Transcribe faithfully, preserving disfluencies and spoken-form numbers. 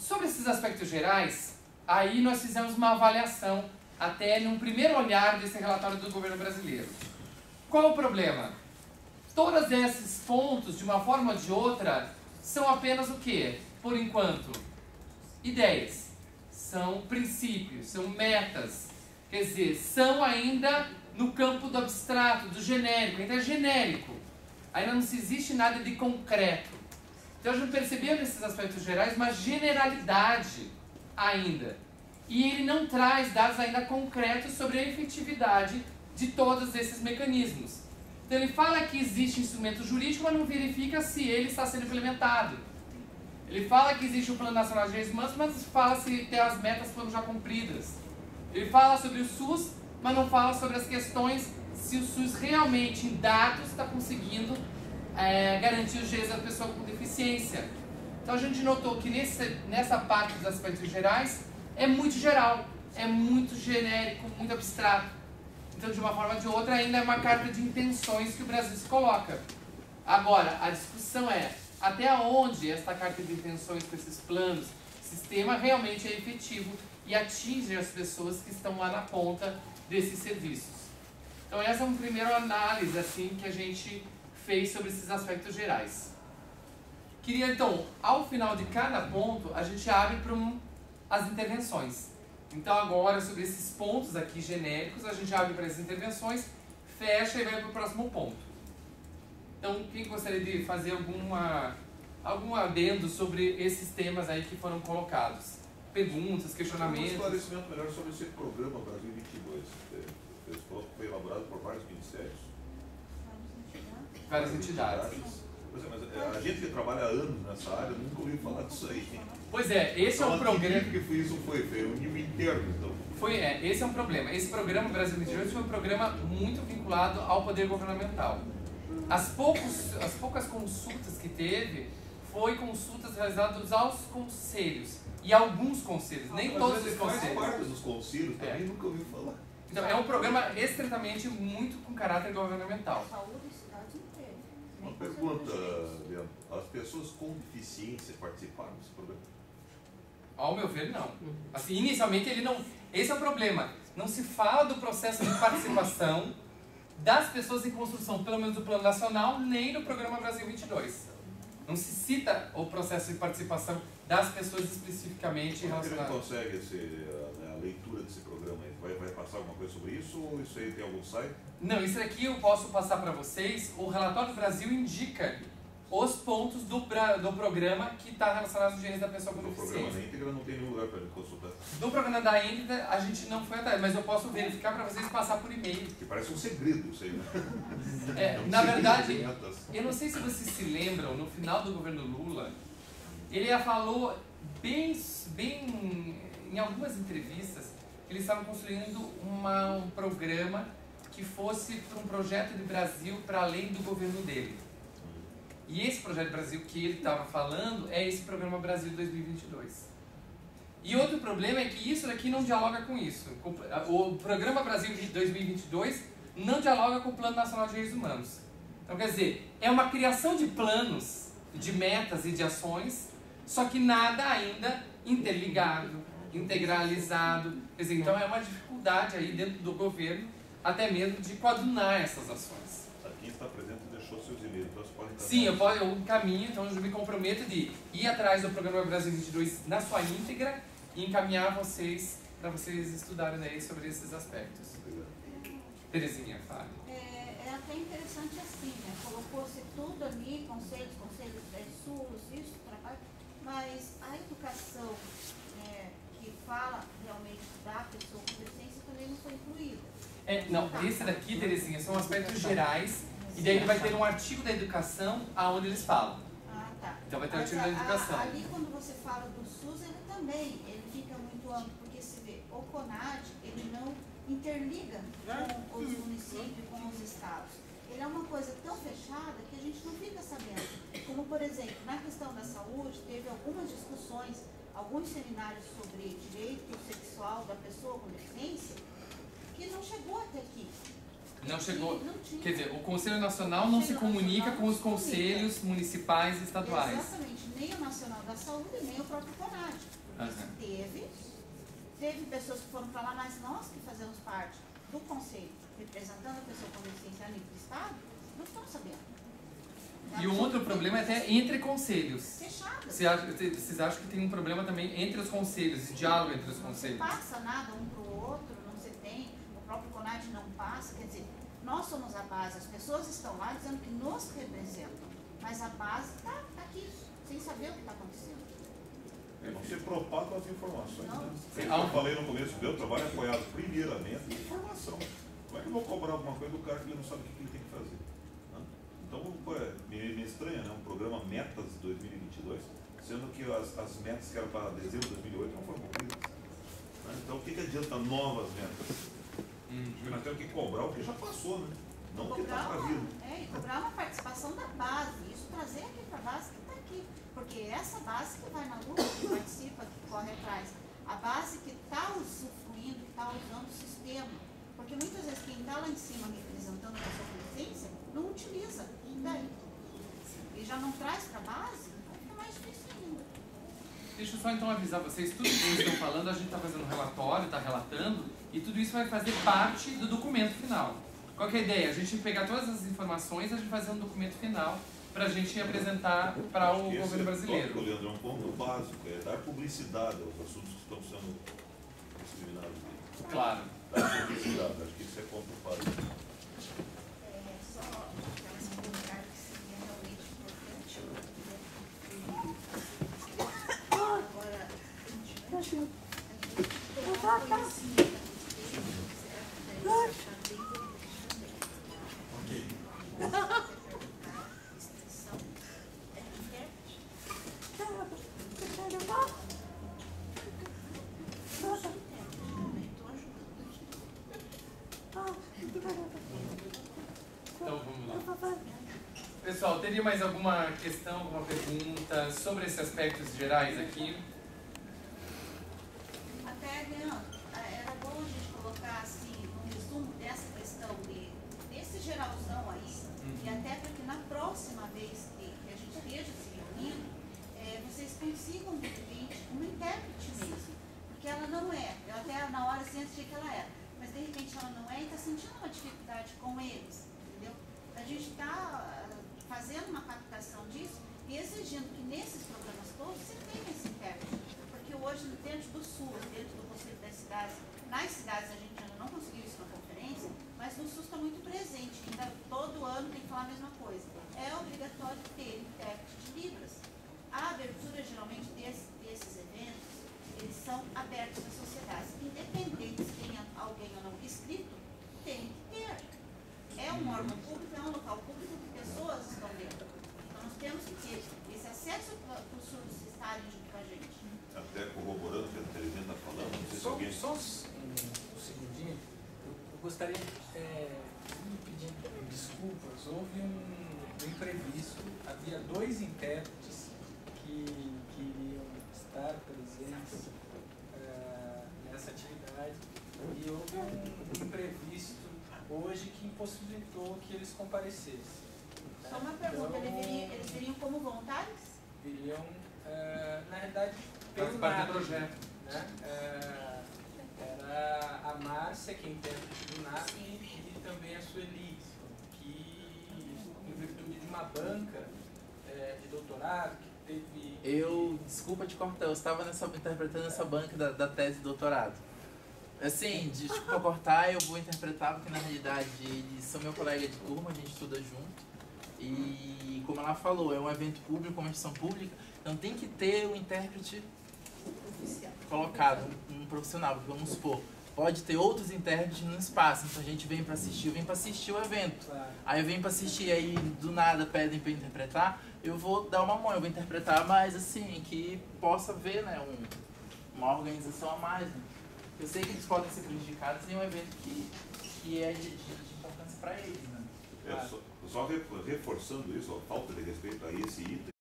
Sobre esses aspectos gerais, aí nós fizemos uma avaliação até num primeiro olhar desse relatório do governo brasileiro. Qual o problema? Todos esses pontos, de uma forma ou de outra, são apenas o quê? Por enquanto, ideias, são princípios, são metas, quer dizer, são ainda no campo do abstrato, do genérico, ainda é genérico, ainda não se existe nada de concreto. Então a gente percebeu nesses aspectos gerais uma generalidade ainda, e ele não traz dados ainda concretos sobre a efetividade de todos esses mecanismos. Então ele fala que existe instrumento jurídico, mas não verifica se ele está sendo implementado. Ele fala que existe o Plano Nacional de Direitos Humanos, mas fala se tem as metas foram já cumpridas. Ele fala sobre o SUS, mas não fala sobre as questões se o SUS realmente, em dados, está conseguindo é, garantir os direitos da pessoa com deficiência. Então a gente notou que nesse, nessa parte dos aspectos gerais é muito geral, é muito genérico, muito abstrato. Então, de uma forma ou de outra, ainda é uma carta de intenções que o Brasil se coloca. Agora, a discussão é até onde esta carta de intenções com esses planos, sistema realmente é efetivo e atinge as pessoas que estão lá na ponta desses serviços. Então, essa é uma primeira análise assim, que a gente fez sobre esses aspectos gerais. Queria, então, ao final de cada ponto, a gente abre para um, as intervenções. Então agora, sobre esses pontos aqui genéricos, a gente abre para as intervenções, fecha e vai para o próximo ponto. Então, quem gostaria de fazer alguma, algum adendo sobre esses temas aí que foram colocados? Perguntas, questionamentos? Um esclarecimento melhor sobre esse programa Brasil vinte e dois. Esse programa foi elaborado por vários ministérios. Várias entidades. Mas a gente que trabalha há anos nessa área nunca ouviu falar disso aí. Pois é, esse é um programa... que foi isso foi, foi um nível interno, então. Foi, é, esse é um problema. Esse programa Brasil vinte e dois foi um programa muito vinculado ao poder governamental. As, poucos, as poucas consultas que teve, foi consultas realizadas aos conselhos. E alguns conselhos, nem ah, todos os conselhos. Faz parte dos conselhos, também é. nunca ouviu falar. Então, é um programa estritamente muito com caráter governamental. Uma pergunta, Leandro. As pessoas com deficiência participaram desse programa? Ao meu ver, não. Assim, inicialmente ele não... Esse é o problema. Não se fala do processo de participação das pessoas em construção, pelo menos do Plano Nacional, nem no Programa Brasil vinte e dois. Não se cita o processo de participação das pessoas especificamente relacionadas. Como consegue esse, a, a leitura desse programa aí? Vai, vai passar alguma coisa sobre isso ou isso aí tem algum site? Não, isso aqui eu posso passar para vocês. O relatório do Brasil indica os pontos do, do programa que está relacionado aos direitos da pessoa com deficiência. No programa da íntegra não tem nenhum lugar para consultar. Do programa da íntegra a gente não foi atrás, mas eu posso verificar para vocês passar por e-mail. Que parece um segredo isso aí, né? É, é um na verdade, de eu não sei se vocês se lembram, no final do governo Lula, ele já falou bem, bem em algumas entrevistas, que eles estavam construindo uma, um programa que fosse para um projeto de Brasil para além do governo dele. E esse projeto Brasil que ele estava falando é esse programa Brasil dois mil e vinte e dois. E outro problema é que isso daqui não dialoga com isso. O programa Brasil dois mil e vinte e dois não dialoga com o Plano Nacional de Direitos Humanos. Então, quer dizer, é uma criação de planos, de metas e de ações, só que nada ainda interligado, integralizado. Quer dizer, então é uma dificuldade aí dentro do governo, até mesmo de coadunar essas ações. Quem está presente deixou seus e-mails, então você pode encaminhar. Sim, eu, posso, eu caminho, então eu me comprometo de ir atrás do programa Brasil vinte e dois na sua íntegra e encaminhar vocês para vocês estudarem aí sobre esses aspectos. Terezinha, fale. É, é até interessante assim, né? Colocou-se tudo ali, conselhos, conselhos é, SUS, isso, trabalho, mas a educação é, que fala realmente da pessoa com deficiência também não foi incluída. É, não, esse daqui, Terezinha, são aspectos gerais, e daí vai ter um artigo da educação aonde eles falam. Ah, tá. Então vai ter um Mas artigo da educação. A, ali quando você fala do SUS, ele também, ele fica muito amplo, porque se vê, o CONAD, ele não interliga com os municípios, com os estados. Ele é uma coisa tão fechada que a gente não fica sabendo. Como, por exemplo, na questão da saúde, teve algumas discussões, alguns seminários sobre direito sexual da pessoa com deficiência, que não chegou até aqui. Não chegou. Não tinha. Quer dizer, o Conselho Nacional não se comunica com os conselhos municipais e estaduais. Exatamente, nem o Nacional da Saúde, nem o próprio CONAD. Porque Uhum. teve, teve pessoas que foram para lá, mas nós que fazemos parte do Conselho, representando a pessoa com deficiência a nível do Estado, não estamos sabendo. E um outro problema é até entre conselhos. Fechado. Você acha- Vocês acham que tem um problema também entre os conselhos, esse diálogo entre os Não se conselhos? passa nada um para o outro, não se tem, o próprio CONAD não passa, quer dizer, nós somos a base, as pessoas estão lá dizendo que nos representam, mas a base está aqui, sem saber o que está acontecendo. É, não se propagam as informações. Não. Né? Como eu falei no começo, meu trabalho é apoiado primeiramente em informação. Como é que eu vou cobrar alguma coisa do cara que ele não sabe o que ele tem que fazer? Né? Então, é, me, me estranha, né? Um programa Metas de dois mil e vinte e dois, sendo que as, as metas que eram para dezembro de dois mil e oito não foram cumpridas. Né? Então, o que, que adianta novas metas? Hum. Nós temos que cobrar o que já passou, né? Não o que está Cobrar para uma, vir. é, e cobrar uma participação da base, isso trazer aqui para a base que está aqui, porque é essa base que vai na luta, que participa, que corre atrás, a base que está usufruindo, que está usando o sistema, porque muitas vezes quem está lá em cima representando a sua presença não utiliza, e daí? E já não traz para a base, vai ficar mais difícil ainda. Deixa eu só então avisar vocês, tudo que vocês estão falando, a gente está fazendo um relatório, está relatando, e tudo isso vai fazer parte do documento final. Qual que é a ideia? A gente pegar todas as informações e a gente fazer um documento final para a gente apresentar para o Esse governo é, brasileiro. Leandro, é um ponto básico, é dar publicidade aos assuntos que estão sendo discriminados. Claro. Dar publicidade, acho que isso é ponto básico. É, só aquelas comentários que seria realmente importante. Agora, a gente tomar conhecimento a respeito, certo? Daí você achar bem importante também. Ok. Você quer perguntar extensão? É intérprete? Eu sou intérprete também, estou ajudando aqui. Então vamos lá. Pessoal, teria mais alguma questão, alguma pergunta sobre esses aspectos gerais aqui? Até, Leandro, era bom a gente colocar assim, um resumo dessa questão de, desse geralzão aí, e até para que na próxima vez que, que a gente esteja se reunindo, é, vocês consigam, de repente, uma intérprete mesmo. Porque ela não é, eu até na hora assim achei que ela era, mas de repente ela não é e está sentindo uma dificuldade com eles, entendeu? A gente está fazendo uma captação disso e exigindo que nesses programas todos você tenha esse intérprete. Porque hoje, dentro do SUS, dentro do Conselho das Cidades, nas cidades a gente ainda não conseguiu isso na conferência, mas no SUS está muito presente, ainda todo ano tem que falar a mesma coisa. É obrigatório ter intérprete de Libras. A abertura, geralmente, desse, desses eventos, eles são abertos à sociedade. Independente se tenha alguém ou não inscrito, tem que ter. É um órgão público, é um local público que pessoas estão dentro. Então nós temos que ter esse acesso para os surdos estarem junto com a gente. Até corroborando o que a Terezinha está falando, não sei se Só, alguém... só um, um segundinho, eu, eu gostaria é, de pedir desculpas. Houve um, um imprevisto, havia dois intérpretes que, que iriam estar presentes é, nessa atividade e houve um imprevisto hoje que impossibilitou que eles comparecessem. né? Só uma pergunta, Então, eles viriam, eles viriam como voluntários? viriam, é, na realidade, pelo Faz parte N A do P, projeto. né? É, era a Márcia, que é intérprete do N A P, e também a Sueli, que, em virtude de uma banca é, de doutorado, que teve... Eu, desculpa te cortar, eu estava nessa, interpretando essa banca da, da tese de doutorado. Assim, desculpa cortar, eu vou interpretar porque na realidade eles são meu colega de turma, a gente estuda junto. E como ela falou, é um evento público, uma instituição pública, então tem que ter um intérprete colocado, um, um profissional, porque vamos supor, pode ter outros intérpretes no espaço, então a gente vem para assistir, eu venho para assistir o evento. Claro. Aí eu venho para assistir, aí do nada pedem para interpretar, eu vou dar uma mão, eu vou interpretar, mas assim, que possa ver, né, um, uma organização a mais, né? Eu sei que eles podem ser prejudicados em um evento que, que é de, de, de importância para eles, né? É, só, só re- reforçando isso, a falta de respeito a esse item.